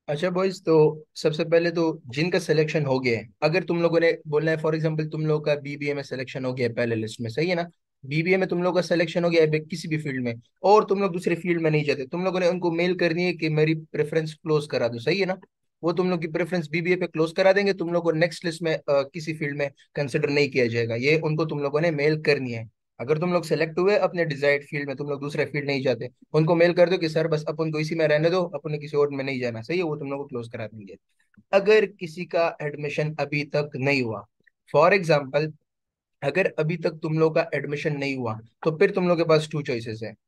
अच्छा बॉयज, तो सबसे पहले तो जिनका सिलेक्शन हो गया है, अगर तुम लोगों ने बोलना है फॉर एग्जांपल तुम लोगों का बीबीए में सिलेक्शन हो गया है पहले लिस्ट में, सही है ना। बीबीए में तुम लोगों का सिलेक्शन हो गया है किसी भी फील्ड में, और तुम लोग दूसरे फील्ड में नहीं जाते, तुम लोगों ने उनको मेल करनी है कि मेरी प्रेफरेंस क्लोज करा दो, सही है ना। वो तुम लोग की प्रेफरेंस बीबीए पे क्लोज करा देंगे, तुम लोग को नेक्स्ट लिस्ट में किसी फील्ड में कंसिडर नहीं किया जाएगा, ये उनको तुम लोगों ने मेल करनी है। अगर तुम लोग सेलेक्ट हुए अपने डिजायर्ड फील्ड में, तुम लोग दूसरे फील्ड नहीं जाते, उनको मेल कर दो कि सर बस अपन को इसी में रहने दो, अपन ने किसी और में नहीं जाना, सही है, वो तुम लोग को क्लोज करा देंगे। अगर किसी का एडमिशन अभी तक नहीं हुआ, फॉर एग्जाम्पल अगर अभी तक तुम लोग का एडमिशन नहीं हुआ, तो फिर तुम लोग के पास टू चॉइसेस है।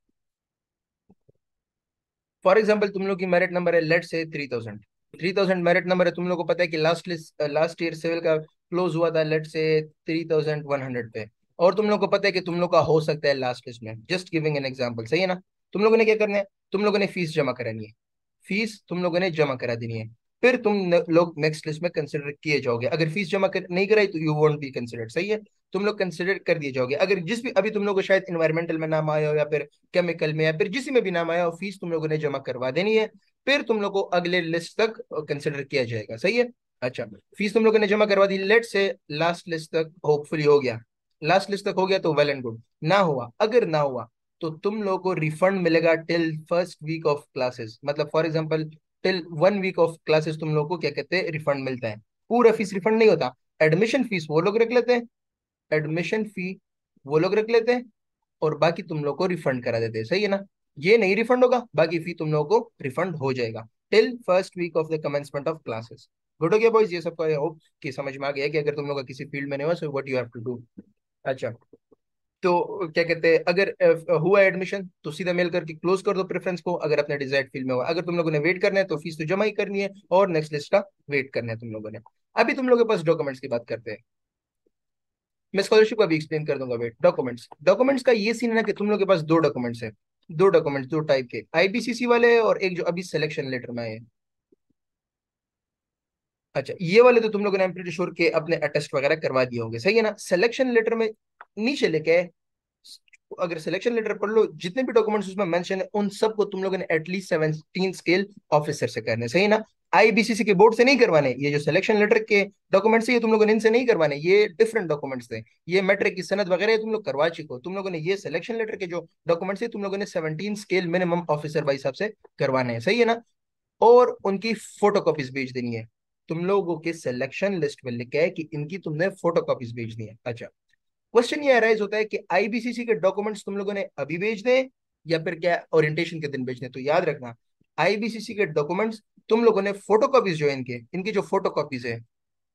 फॉर एग्जाम्पल तुम लोग की मेरिट नंबर है लेट से 3000, 3000 मेरिट नंबर है, तुम लोग को पता है कि लास्ट ईयर सिविल का क्लोज हुआ था लेट से 3100 पे, और तुम लोग को पता है कि तुम लोग का हो सकता है लास्ट लिस्ट में, जस्ट गिविंग एन एग्जाम्पल, सही है ना। तुम लोगों ने क्या करना है, तुम लोगों ने फीस जमा करानी है, फीस तुम लोगों ने जमा करा देनी है, फिर लोग नेक्स्ट लिस्ट में कंसिडर किए जाओगे। अगर फीस नहीं कराई तो यू वोंट बी कंसिडर्ड, सही है। तुम लोग कंसिडर कर दिए जाओगे, अगर जिस भी अभी तुम लोग को शायद इन्वायरमेंटल में नाम आया हो, या फिर केमिकल में, या फिर जिस में भी नाम आया हो, फीस तुम लोगों ने जमा करवा देनी है, फिर तुम लोग को अगले लिस्ट तक कंसिडर किया जाएगा, सही है। अच्छा, फीस तुम लोगों ने जमा करवा दी, लेट से लास्ट लिस्ट तक होपफुली हो गया, लास्ट लिस्ट तक हो गया तो वेल एंड गुड। ना हुआ, अगर ना हुआ तो तुम लोगों को रिफंड मिलेगा till first week of classes, मतलब for example till 1 week of classes तुम लोगों को क्या कहते हैं, रिफंड मिलता है। पूरा फीस रिफंड नहीं होता, एडमिशन फीस वो लोग रख लेते हैं, एडमिशन फी वो लोग रख लेते हैं, और बाकी तुम लोग को रिफंड करा देते हैं, सही है ना। ये नहीं रिफंड होगा, बाकी फी तुम लोगों को रिफंड हो जाएगा till first week of the commencement of classes. Good हो गया बॉयज, ये सबको आई होप कि समझ में आ गया कि अगर तुम लोग का किसी फील्ड में नहीं हुआ, so what you have to do. अच्छा, तो क्या कहते हैं, अगर हुआ एडमिशन तो सीधा मेल करके क्लोज कर दो प्रेफरेंस को, अगर अपने डिजायर्ड फील्ड में हुआ। अगर तुम लोगों ने वेट करना है तो फीस तो जमा ही करनी है, और नेक्स्ट लिस्ट का वेट करना है तुम लोगों ने। अभी तुम लोगों के पास डॉक्यूमेंट्स की बात करते हैं, मैं स्कॉलरशिप का भी एक्सप्लेन कर दूंगा। वेट, डॉक्यूमेंट्स, डॉक्यूमेंट्स का ये सीन है ना कि तुम लोग के पास दो डॉक्यूमेंट्स है, दो डॉक्यूमेंट्स दो टाइप के, आईबीसीसी वाले और एक जो अभी सिलेक्शन लेटर में आए हैं। अच्छा, ये वाले तो तुम लोगों ने प्रीटी श्योर के अपने अटेस्ट वगैरह करवा दिए होंगे, सही है ना। सिलेक्शन लेटर में नीचे लेके, अगर सिलेक्शन लेटर पढ़ लो, जितने भी डॉक्यूमेंट्स उसमें मेंशन है उन सबको तुम लोगों ने एटलीस्ट 17 स्केल ऑफिसर से करने, सही है ना। आईबीसीसी के बोर्ड से नहीं करवाने, ये जो सिलेक्शन लेटर के डॉक्यूमेंट्स है ये तुम लोगों ने इनसे नहीं करवाने, ये डिफरेंट डॉक्यूमेंट्स थे। ये मैट्रिक की सनद वगैरह ये तुम लोग करवा चुके हो, तुम लोगों ने ये सिलेक्शन लेटर के जो डॉक्यूमेंट्स है तुम लोगों ने 17 स्केल मिनिमम ऑफिसर भाई साहब से करवाने हैं, सही है ना। और उनकी फोटो कॉपीज भेज देनी है, तुम लोगों के सिलेक्शन लिस्ट में लिखा है कि इनकी तुमने फोटो कॉपीज भेजनी है। अच्छा, क्वेश्चन ये अराइज होता है कि आईबीसीसी के डॉक्यूमेंट्स तुम लोगों ने अभी भेज दें या फिर क्या ओरिएंटेशन के दिन भेजने, तो याद रखना आईबीसीसी के डॉक्यूमेंट्स तुम लोगों ने फोटो कॉपीज जो है इनके इनकी जो फोटो कॉपीज है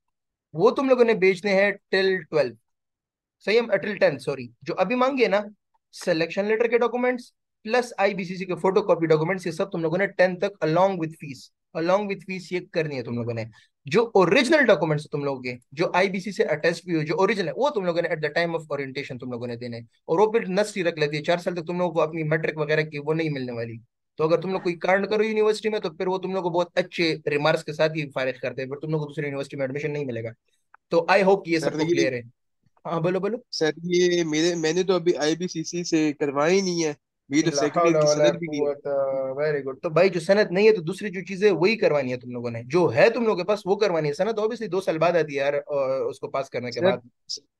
वो तुम लोगों ने भेजने हैं टिल 12, सही है, टिल 10 सॉरी, जो अभी मांगे ना सिलेक्शन लेटर के डॉक्यूमेंट्स प्लस आईबीसीसी के फोटो कॉपी डॉक्यूमेंट्स, ये सब तुम लोगों ने 10 तक along with fees, along with fees ये करनी है तुम लोगों ने। जो ओरिजिनल डॉक्यूमेंट्स तुम लोगों के जो आईबीसी से अटेस्ट भी हो, जो ओरिजिनल है वो तुम लोगों ने at the time of orientation तुम लोगों ने देने हैं। और वो फिर नस्टी रख लेती है, 4 साल तक तुम लोगों को अपनी मैट्रिक वगैरह की वो नहीं मिलने वाली। तो अगर तुम लोग कोई कांड करो यूनिवर्सिटी में, तो फिर वो तुम लोग को बहुत अच्छे रिमार्क्स के साथ ही फारिग करते हैं, फिर तुम लोग को दूसरी यूनिवर्सिटी में एडमिशन नहीं मिलेगा। तो आई होप ये सर सबको ये क्लियर है। हाँ बोलो बोलो। सर ये मैंने तो अभी आईबीसीसी से करवाया ही नहीं है। मेरी तो ला सेकंड ईयर हौला की वला सनद भी नहीं है। Quwwat, very good. तो भाई जो सनद नहीं है तो दूसरी जो चीजें वही करवानी है तुम लोगों ने, जो है तुम लोगों के पास वो करवानी है। सनद ऑब्वियसली 2 साल बाद आती है यार, उसको पास करने के सर बाद।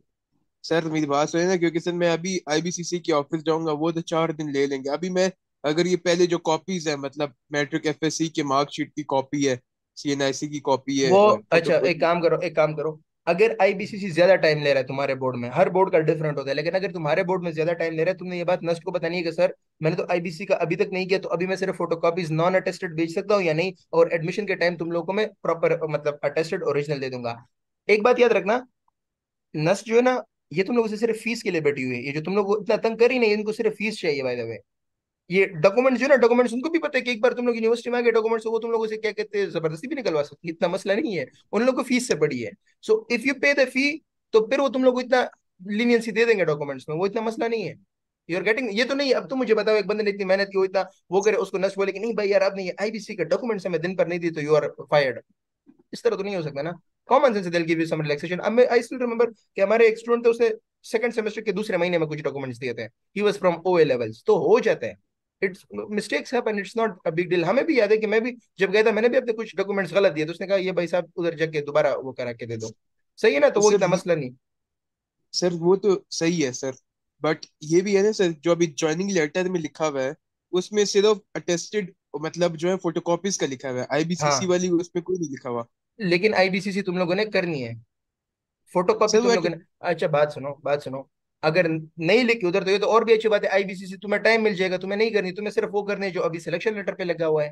सर मेरी बात सुने ना, क्योंकि सर मैं अभी आईबीसीसी के ऑफिस जाऊंगा, वो तो 4 दिन ले लेंगे। अभी मैं अगर ये पहले जो कॉपीज है, मतलब मैट्रिक एफएससी के मार्कशीट की कॉपी है, सीएनआईसी की कॉपी वो है, और अच्छा, फोटो। एक काम करो, एक काम करो, अगर आईबीसीसी ज्यादा टाइम ले रहा है तुम्हारे बोर्ड में, हर बोर्ड का डिफरेंट होता है, लेकिन अगर तुम्हारे बोर्ड में ज्यादा टाइम ले रहा है, तुमने ये बात नस्ट को बतानी है कि सर मैंने तो आईबीसी का अभी तक नहीं किया, तो अभी मैं सिर्फ फोटोकॉपीज नॉन अटेस्टेड भेज सकता हूँ या नहीं, और एडमिशन के टाइम तुम लोगों को मैं प्रॉपर मतलब अटेस्टेड ओरिजिनल दे दूंगा। एक बात याद रखना, नस्ट जो है ना, ये तुम लोगों से सिर्फ फीस के लिए बैठी हुई है, ये जो तुम लोग को इतना तंग कर ही नहीं, इनको सिर्फ फीस चाहिए बाय द वे। ये डॉक्यूमेंट्स जो है ना, डॉक्यूमेंट्स उनको भी पता है कि एक बार तुम लोग यूनिवर्सिटी में आ गए डॉक्यूमेंट्स, वो तुम लोगों से क्या कहते हैं जबरदस्ती भी निकलवा सकती है, इतना मसला नहीं है। उन लोग को फीस से पड़ी है, so if you pay the fee, तो फिर वो तुम लोग को इतना लीनियंसी दे देंगे डॉक्यूमेंट्स में, वो इतना मसला नहीं है। यू आर गेटिंग, ये तो नहीं। अब तुम मुझे बताओ, एक बंदे ने इतनी मेहनत की, वो इतना वो करे, उसको नस्ट बोले कि नहीं भाई यार आपने ये आईबीसी का डॉक्यूमेंट्स हमें दिन पर नहीं दी तो यू आर फायर्ड, इस तरह तो नहीं हो सकता ना। Common sense will give you some relaxation. अब मैं आई स्टिल रिमेंबर कि हमारे एक स्टूडेंट थे, उसने सेकंड सेमेस्टर के दूसरे महीने में कुछ डॉक्यूमेंट्स दिए थे, he was from O levels, तो हो जाता है। It's mistakes happen, it's not a big deal. हमें भी याद है कि मैं भी जब गया था मैंने भी अपने कुछ डॉक्यूमेंट्स गलत दिए, तो उसने कहा ये भाई साहब उधर जाके दोबारा वो करा के दे दो। सही है ना, तो वो सर इतना मसला नहीं। सर वो तो सही है सर, बट ये भी है ना सर, जो अभी ज्वाइनिंग लेटर में लिखा हुआ है उसमें सिर्फ अटेस्टेड, मतलब जो है फोटोकॉपीज का लिखा हुआ है, आईबीसीसी हाँ, वाली उसमें कोई नहीं लिखा हुआ। लेकिन आईबीसीसी तुम लोगों ने करनी है, फोटोकॉपी सर वो तुम लोगों ने। अच्छा बात सुनो, बात सुनो। अगर नहीं लिखी उधर तो ये तो और भी अच्छी बात है, आईबीसीसी तुम्हें टाइम मिल जाएगा, तुम्हें नहीं करनी, तुम्हें सिर्फ वो करनी है जो अभी सिलेक्शन लेटर पे लगा हुआ है।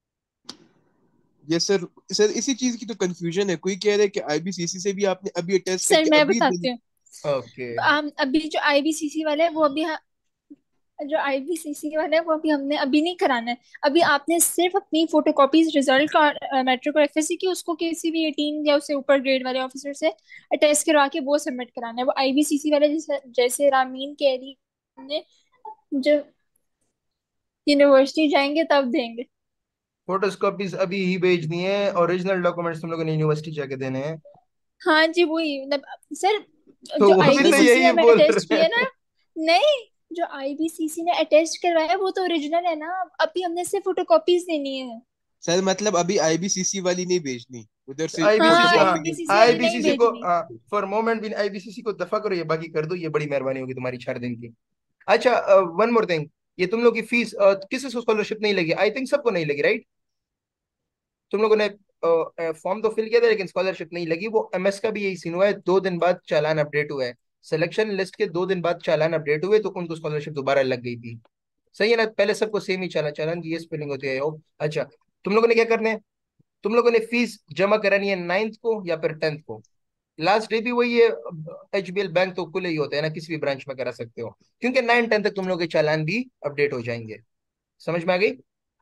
ये सर, सर इसी चीज की तो कंफ्यूजन है, कोई कह रहा है कि आईबीसीसी से भी आपने अभी अटेस्ट सर करके मैं अभी बताती हूँ। ओके। अभी जो आईबीसीसी वाले हैं वो अभी जो आईबीसीसी वाला है वो अभी हमने अभी नहीं कराना है। अभी आपने सिर्फ अपनी फोटोकॉपीज रिजल्ट का मैट्रिक और एफएससी की उसको किसी भी 18 या उससे ऊपर ग्रेड वाले ऑफिसर से अटेस्ट करवा के वो सबमिट कराना है। वो आईबीसीसी वाले जैसे जैसे रामीन कह रही है, जब यूनिवर्सिटी जाएंगे तब देंगे। फोटोकॉपीज अभी ही भेजनी है, ओरिजिनल डॉक्यूमेंट्स तुम लोगों ने यूनिवर्सिटी जाके देने हैं। हाँ जी वही मतलब सर, तो जो वो भी सर तो वो आईबीसीसी यही हमें बोल अटेस्ट रहे किया हैं। ना। नहीं, जो आईबीसीसी ने अटेस्ट करवाया वो तो ओरिजिनल है ना। अभी हमने सिर्फ फोटोकॉपीज देनी है। सर मतलब अभी आईबीसीसी वाली नहीं भेजनी, उधर से हाँ आईबीसीसी, हाँ, फोटोकॉपी की आईबीसीसी वाली नहीं आईबीसीसी को, भेजनी। हाँ, फॉर मोमेंट भी आईबीसीसी को दफा करो, ये बाकी कर दो, ये बड़ी मेहरबानी होगी तुम्हारी 4 दिन की। अच्छा, वन मोर थिंग, ये तुम लोग की फीस किसी को स्कॉलरशिप नहीं लगी, आई थिंक सबको नहीं लगी, राइट? तुम लोगों ने फॉर्म तो फिल किया था लेकिन स्कॉलरशिप नहीं लगी। वो एमएस का भी यही सीन हुआ है, 2 दिन बाद चालान अपडेट हुआ है। सिलेक्शन लिस्ट के 2 दिन बाद चालान अपडेट हुए तो उनको स्कॉलरशिप दोबारा लग गई थी। सही है ना, पहले सबको सेम ही चालान, चालान की ये स्पेलिंग होती है ओ। अच्छा, तुम लोगों ने क्या करना है, तुम लोगों ने फीस जमा करानी है 9th को या फिर 10th को। लास्ट डे भी वही है। एचबीएल बैंक तो खुले ही होते हैं ना, किसी भी ब्रांच में करा सकते हो, क्योंकि 9-10 तक तुम लोग के चालान भी अपडेट हो जाएंगे। समझ में आ गई?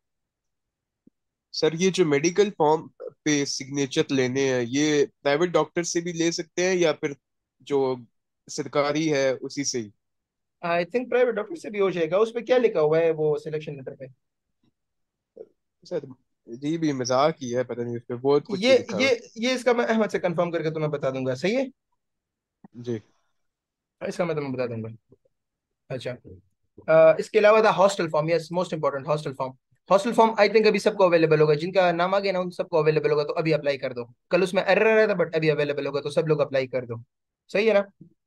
सर ये जो मेडिकल फॉर्म पे सिग्नेचर लेने हैं, ये प्राइवेट डॉक्टर से भी ले सकते हैं या फिर जो सरकारी है उसी से ही? आई थिंक प्राइवेट डॉक्टर से भी हो जाएगा। उस पे क्या लिखा हुआ है वो सिलेक्शन लेटर पे? सर ये भी मजाक ही है, पता नहीं उस पे बहुत कुछ ये ही लिखा ये हुआ ये इसका मैं अहमद से कंफर्म करके तुम्हें बता दूंगा, सही है? है जी। इसका मैं तुम्हें बता दूंगा। अच्छा, इसके अलावा था hostel form, yes most important, hostel form. Hostel form I think अभी सबको अवेलेबल होगा, जिनका नाम आ गया ना उन सबको अवेलेबल होगा, तो अभी अप्लाई कर दो। कल उसमें एरर आ रहा था बट अभी अवेलेबल होगा, तो सब लोग अप्लाई कर दो। सही है ना?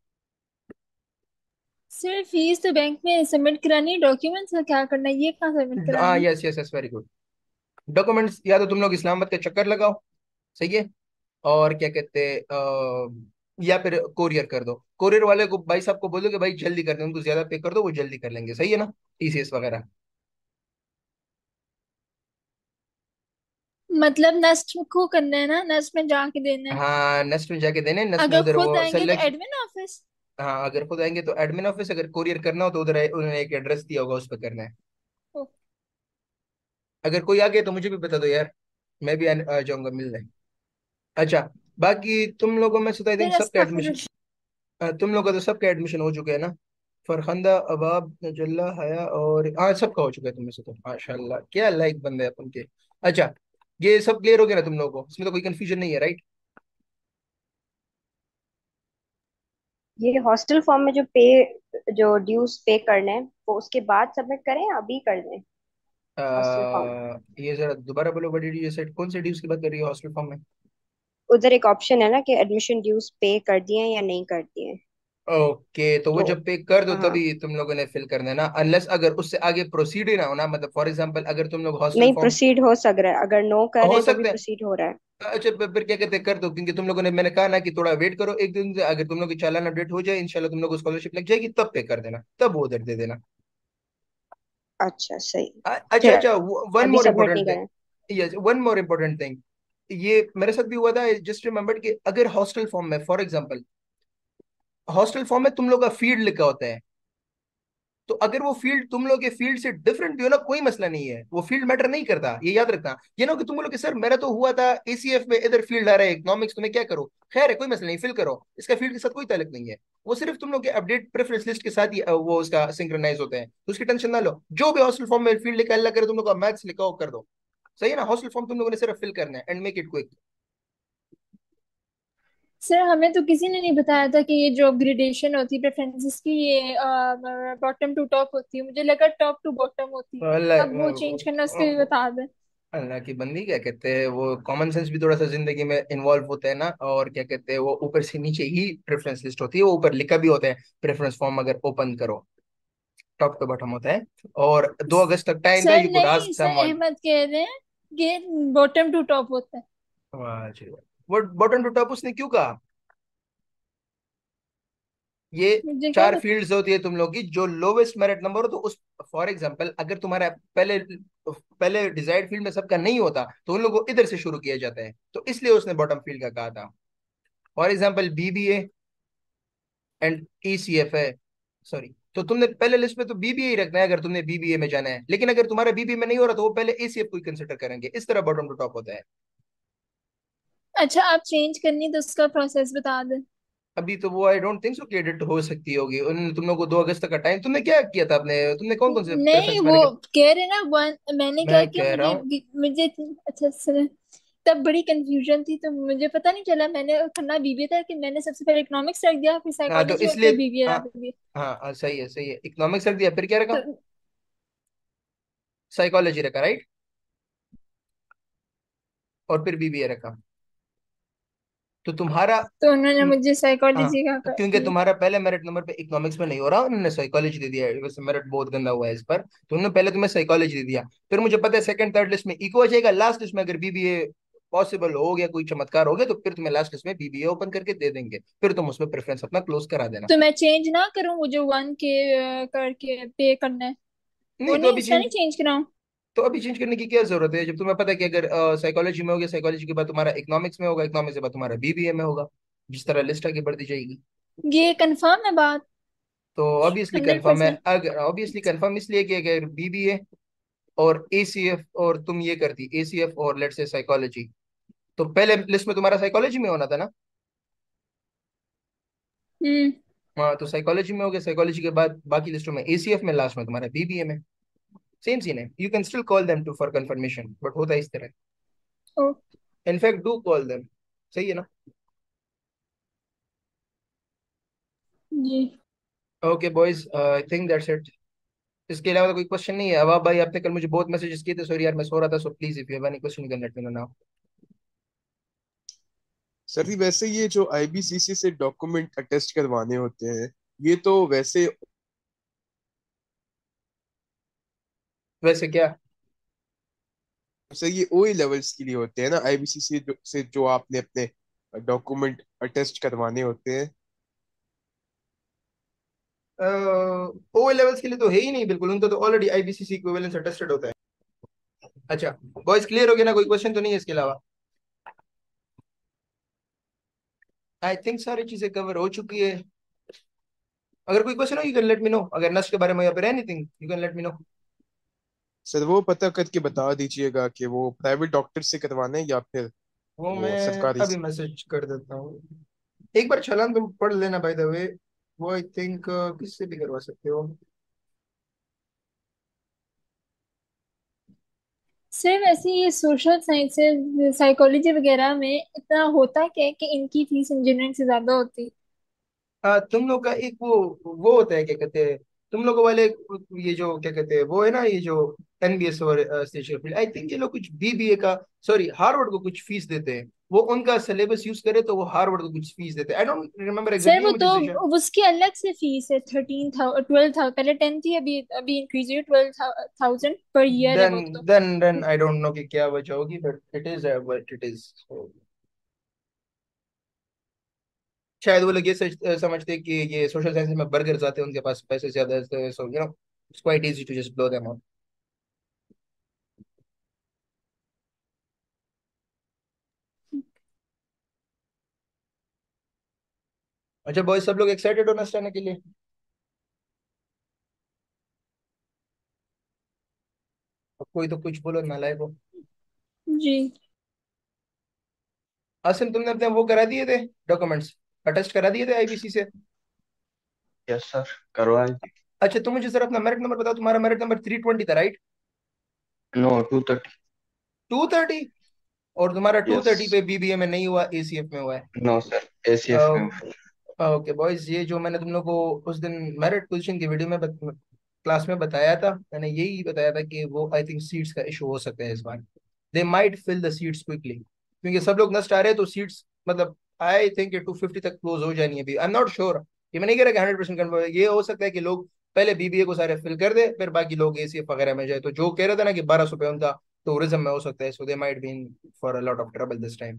सर फीस तो बैंक में सबमिट करानी, डॉक्यूमेंट्स का क्या करना है, ये कहाँ सबमिट हाँ, करानी है? Yes yes yes, very good. Documents या तो तुम लोग इस्लामाबाद का चक्कर लगाओ, सही है, और क्या कहते हैं, या फिर कोरियर कर दो। कोरियर वाले को भाई साहब को बोलो कि भाई जल्दी कर दें, उनको ज्यादा पे कर दो, वो जल्दी कर लेंगे, सही है ना? टीसीएस वगैरह। मतलब नस्ट को करना है ना, नस्ट में जाके देना है। हाँ, नेक्स्ट में जाके देने, नेक्स्ट में अगर उधर खुद वो आएंगे तो सेलेक्ट। Admin office. हाँ, अगर खुद आएंगे तो एडमिन ऑफिस, अगर कोरियर करना हो तो उधर उन्होंने एक एड्रेस दिया होगा, उस पर करना है। अगर कोई आ गया तो मुझे भी बता दो यार, मैं भी आ जाऊंगा मिलने। अच्छा, बाकी तुम लोगों में से तो आई थिंक फिर सबका एडमिशन, अस्तगफिरुल्लाह। तुम लोगों का तो सबका एडमिशन हो चुका है ना? फरखंदा, अबाब, नजल्ला, हया, और हाँ सबका हो चुका है। तुम में से तो माशाल्लाह क्या लाइक बंदे हैं अपन के। अच्छा, ये सब क्लियर हो गया ना तुम लोगों को, इसमें तो कोई कंफ्यूजन नहीं है, राइट? ये हॉस्टल फॉर्म में जो ड्यूज पे करने हैं वो उसके बाद सबमिट करें या अभी कर दें? हॉस्टल फॉर्म, ये जरा दोबारा बोलो, बड़ी डी सेट कौन से ड्यूज की बात कर रही है हॉस्टल फॉर्म में? उधर एक ऑप्शन है ना कि एडमिशन ड्यूज पे कर दिए हैं या नहीं कर दिए हैं। ओके, तो वो तो जब पे कर दो हाँ, तभी तुम लोगों ने फिल करना है ना, अनलेस अगर उससे आगे प्रोसीड ही ना हो ना, मतलब फॉर एग्जांपल अगर तुम लोग हॉस्टल नहीं फॉर्म प्रोसीड हो सक रहा है, अगर नो कर रहे हो हैं तो भी सकते हैं। प्रोसीड हो रहा है। अच्छा, फिर क्या कहते हैं, कर दो, क्योंकि तुम लोगों ने, मैंने कहा ना कि थोड़ा वेट करो एक दिन से, अगर तुम लोग की चालान अपडेट हो जाए इंशाल्लाह तुम लोग को स्कॉलरशिप लग जाएगी, तब पे कर देना, तब वो उधर दे देना। अच्छा सही। अच्छा फिर अच्छा, वन अभी मोर सबमिट इम्पोर्टेंट नहीं करें? Thing, yes one more important thing. ये मेरे साथ भी हुआ था, जस्ट रिमेम्बर्ड कि अगर हॉस्टल फॉर्म में, फॉर एग्जांपल हॉस्टल फॉर्म में तुम लोग का फील्ड लिखा होता है, तो अगर वो फील्ड तुम लोग के फील्ड से डिफरेंट भी हो ना, कोई मसला नहीं है, वो फील्ड मैटर नहीं करता, ये याद रखना। ये ना कि तुम लोग के सर मेरा तो हुआ था एसीएफ में, इधर फील्ड आ रहा है इकोनॉमिक्स, तुम्हें क्या करो, खैर है कोई मसला नहीं, फिल करो, इसका फील्ड के साथ कोई ताल्लुक नहीं है। वो सिर्फ तुम लोग के अपडेट प्रेफरेंस लिस्ट के साथ ही वो उसका सिंक्रोनाइज होते हैं, तो उसकी टेंशन ना लो। जो भी हॉस्टल फॉर्म में फील्ड लिखा है, अल्लाह करे तुम लोग का मैथ्स लिखा हो, कर दो। सही है ना, हॉस्टल फॉर्म तुम लोगों ने सिर्फ फिल करना है and make it quick. Sir हमें तो किसी ने नहीं बताया था कि ये जो अपग्रेडेशन होती है प्रेफरेंसेस की, ये बॉटम टू टॉप होती है। मुझे लगा टॉप टू बॉटम होती है। अब वो चेंज करना, उसके भी बता दें। अल्लाह की बंदी, क्या कहते हैं वो, कॉमन सेंस भी थोड़ा सा जिंदगी में इन्वॉल्व होता है ना। और क्या कहते हैं वो, ऊपर से नीचे ही प्रेफरेंस लिस्ट होती है, वो ऊपर लिखा भी होता है प्रेफरेंस फॉर्म अगर ओपन करो, टॉप टू बॉटम होता है। और 2 अगस्त तक टाइम था, सर यू कुड नहीं, आस्क सर समवन। अहमद कह रहे हैं कि बॉटम टू टॉप होता है। वाह जी वाह। वो बॉटम टू टॉप उसने क्यों कहा? ये मुझे क्या 4 फील्ड्स होती है तुम लोग की, जो लोवेस्ट मेरिट नंबर हो तो उस, फॉर एग्जांपल अगर तुम्हारा पहले पहले डिजायर्ड फील्ड में सबका नहीं होता तो उन लोगों को इधर से शुरू किया जाता है, तो इसलिए उसने बॉटम फील्ड का कहा था। For example BBA and ECF है, सॉरी, तो तुमने पहले लिस्ट में तो बीबीए ही रखना है अगर तुमने बीबीए में जाना है, लेकिन अगर तुम्हारा बीबीए में नहीं हो रहा तो वो पहले एसीएफ को ही कंसिडर करेंगे। इस तरह बॉटम टू टॉप होता है। अच्छा, आप चेंज करनी तो उसका प्रोसेस बता दें। अभी तो वो आई डोंट थिंक सो कि एडिट हो सकती होगी, उन्होंने तुम लोग को 2 अगस्त तक का टाइम, तुमने क्या किया था अपने, तुमने कौन कौन से नहीं, प्रेफरेंस वो मैंने, कह रहे ना वन, मैंने क्या मैं किया, कह रहा मुझे हूँ। मुझे अच्छा सर, तब बड़ी कंफ्यूजन थी तो मुझे पता नहीं चला। मैंने करना बीबीए था कि मैंने सबसे पहले इकोनॉमिक्स रख दिया, फिर हाँ तो साइकोलॉजी और इसलिए, फिर बीबीए हाँ रख दिया। हाँ सही है सही है, इकोनॉमिक्स रख दिया, फिर क्या रखा? तो साइकोलॉजी रखा, राइट, और फिर बीबीए रखा। तो तुम्हारा, तो उन्होंने तुम, मुझे हाँ, साइकोलॉजी का तो कर क्योंकि दिया। तुम्हारा पहले मेरिट नंबर पे इकोनॉमिक्स में नहीं हो रहा, उन्होंने साइकोलॉजी दे दिया है, वैसे मेरिट बहुत गंदा हुआ है इस पर, तो उन्होंने पहले तुम्हें साइकोलॉजी दे दिया। फिर मुझे पता है सेकंड थर्ड लिस्ट में इको आ जाएगा, लास्ट लिस्ट में अगर बीबीए पॉसिबल हो गया, कोई चमत्कार हो गया, तो फिर तुम्हें लास्ट लिस्ट में बीबीए ओपन करके दे देंगे, फिर तुम उसमें प्रेफरेंस अपना क्लोज करा देना। तो मैं चेंज ना करूँ, वो जो वन के करके पे करना है, वो नहीं तो नहीं, अभी उसका चेंज, नहीं चेंज कराऊं? तो अभी चेंज करने की क्या जरूरत है जब तुम्हें पता है कि अगर साइकोलॉजी में हो गया, साइकोलॉजी के बाद तुम्हारा इकोनॉमिक्स में होगा, इकोनॉमिक्स के बाद तुम्हारा बीबीए में होगा, जिस तरह लिस्ट आगे बढ़ती जाएगी। ये कंफर्म है बात? तो ऑब्वियसली हंड्रेड कंफर्म है, परसेंट अगर ऑब्वियसली कंफर्म इसलिए कि अगर बीबीए और एसीएफ, और तुम ये करती एसीएफ और लेट्स से साइकोलॉजी, तो पहले लिस्ट में तुम्हारा साइकोलॉजी में होना था ना। हम्म। हाँ, तो साइकोलॉजी में हो गया, साइकोलॉजी के बाद बाकी लिस्टों में एसीएफ में, लास्ट में तुम्हारा बीबीए में। सेम सीन है, you can still call them to for confirmation, but होता है इस तरह। ओ। इनफैक्ट डू कॉल देम, सही है ना। जी। Okay boys, I think that's it. इसके अलावा तो कोई क्वेश्चन नहीं है। अब भाई आपने कल मुझे बहुत मैसेजेस किए थे, सॉरी यार मैं सो रहा था, so please if you have any question you can let me know now. Sir जी वैसे ये जो आईबीसीसी से डॉक्यूमेंट अटेस्ट करवाने होते हैं, ये तो वैसे, वैसे क्या? सर ये ओए लेवल्स के लिए होते हैं ना, आईबीसीसी से जो आपने अपने डॉक्यूमेंट अटेस्ट करवाने होते हैं। ओ लेवल्स के लिए तो है ही नहीं बिल्कुल, उनका तो ऑलरेडी आईबीसीसी इक्विवेलेंस अटेस्टेड होता है। अच्छा बॉयज, क्लियर हो गया ना? कोई क्वेश्चन तो नहीं है इसके अलावा? आई थिंक सारी चीजें कवर हो चुकी है। अगर कोई क्वेश्चन हो you can let me know, अगर नस्ट के बारे में या फिर anything you can let me know. Sir वो पता करके बता दीजिएगा कि वो प्राइवेट डॉक्टर से करवाना है या फिर वो वो मैं सरकारी अभी से। मैसेज कर देता हूँ। एक बार छलांग तुम पढ़ लेना बाय द वे, वो आई थिंक किससे भी करवा सकते हो। सिर्फ ऐसे ये सोशल साइंसेज साइकोलॉजी वगैरह में इतना होता क्या है कि इनकी फीस इंजीनियरिंग से ज्यादा होती? तुम लोग का एक वो होता है, क्या कहते हैं तुम लोगों वाले, ये जो क्या कहते हैं वो है ना, ये जो एनबीएस और स्टेशन फील्ड, आई थिंक ये लोग कुछ बीबीए का, सॉरी हार्वर्ड को कुछ फीस देते हैं, वो उनका सिलेबस यूज करे तो वो हार्वर्ड को कुछ फीस देते हैं। I don't remember sir exactly, वो मुझे तो सही। उसकी अलग से फीस है, 13,000 12,000, पहले 10 थी, अभी अभी इंक्रीज हुई, 12,000 पर ईयर है देन वो तो। देन आई डोंट नो कि क्या वजह होगी, but it is what it is. शायद वो लोग ये समझते हैं कि ये सोशल साइंस में बर्गर आते हैं, उनके पास पैसे ज्यादा है, so you know it's quite easy to just blow them out. अच्छा बॉयज, सब लोग एक्साइटेड हो नस्ट आने के लिए? अब कोई तो कुछ बोलो नालायक हो। जी। आसिम, तुमने अपने वो करा दिए थे डॉक्यूमेंट्स, अटेस्ट करा दिए थे आईबीसी से? यस सर, करवाए थे। अच्छा तो मुझे सर अपना मेरिट नंबर बताओ, तुम्हारा मेरिट नंबर 320 था, राइट? नो, 230। 230? और तुम्हारा यस। 230 पे बीबीए में नहीं हुआ, एसीएफ में हुआ है। नो सर, एसीएफ में। ओके बॉयज, ये जो मैंने तुम लोग को उस दिन मेरिट पोजीशन की वीडियो में क्लास में बताया था, मैंने यही बताया था कि वो आई थिंक सीट्स का इशू हो सकता है इस बार। They might fill the seats quickly, क्योंकि सब लोग नस्ट आ रहे हैं, तो सीट्स मतलब आई थिंक 250 तक क्लोज हो जानी है अभी। आई एम नॉट श्योर, ये मैं नहीं कह रहा कि 100% कन्फर्म है। ये हो सकता है कि लोग पहले बीबीए को सारे फिल कर दे, फिर बाकी लोग एसीएफ वगैरह में जाए। तो जो कह रहा था ना कि 1200 पे उनका टूरिज्म में हो सकता है, so they might be in for a lot of trouble this time,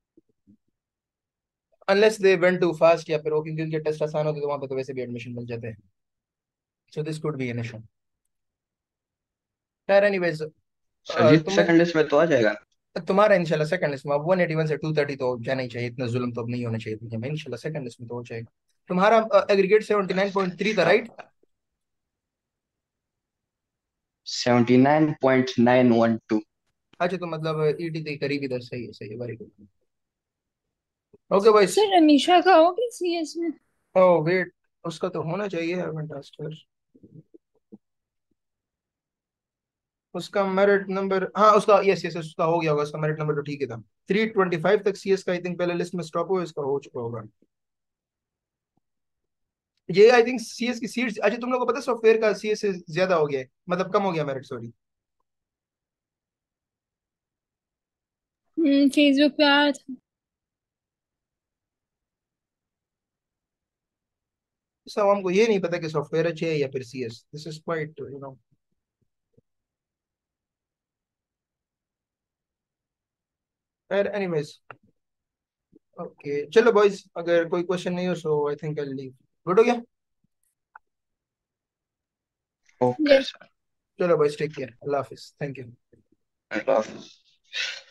unless they went to fast, या फिर वो क्योंकि उनके टेस्ट आसान होते तो वहां पे तो वैसे भी एडमिशन मिल जाते हैं। So this could be an issue. खैर एनीवेज, सर जी तुम्हें सेकंड लिस्ट में तो आ जाएगा। तुम्हारा इंशाल्लाह सेकंड लिस्ट में 181 से 230 तो जाना ही चाहिए, इतना जुल्म तो अब नहीं होना चाहिए दुनिया में। इंशाल्लाह सेकंड लिस्ट में तो हो जाएगा। तुम्हारा एग्रीगेट 79.3 था, राइट? 79.912। अच्छा, तो मतलब ईटी के करीब इधर, सही है सही है, very good. Okay boys. Sir Amisha का होगी सीएस में? ओह वेट, उसका तो होना चाहिए फैंटास्टिक। उसका मेरिट नंबर, हाँ उसका, यस यस उसका हो गया होगा, उसका मेरिट नंबर तो ठीक ही था। 325 तक सीएस का आई थिंक पहले लिस्ट में स्टॉप हुआ, इसका हो चुका होगा। ये आई थिंक सीएस की सीट्स, अच्छा तुम लोगों को पता है सॉफ्टवेयर का सीएस से ज्यादा हो गया है, मतलब कम हो गया मेरिट, सॉरी। फेसबुक पे आया था। सब हमको ये नहीं पता कि सॉफ्टवेयर अच्छे है या फिर CS, this is quite anyways. Okay चलो बॉयज, अगर कोई क्वेश्चन नहीं हो so I think I leave. Good हो गया। Okay yes. सर। चलो बॉयज, टेक केयर, अल्लाह हाफिज, थैंक यू। अल्लाह हाफिज।